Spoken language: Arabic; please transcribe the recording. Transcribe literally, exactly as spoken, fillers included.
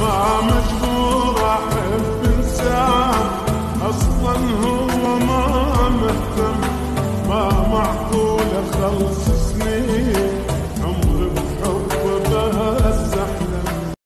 ما مجبور احب انسان اصلا هو ما مهتم، ما معقول اخلص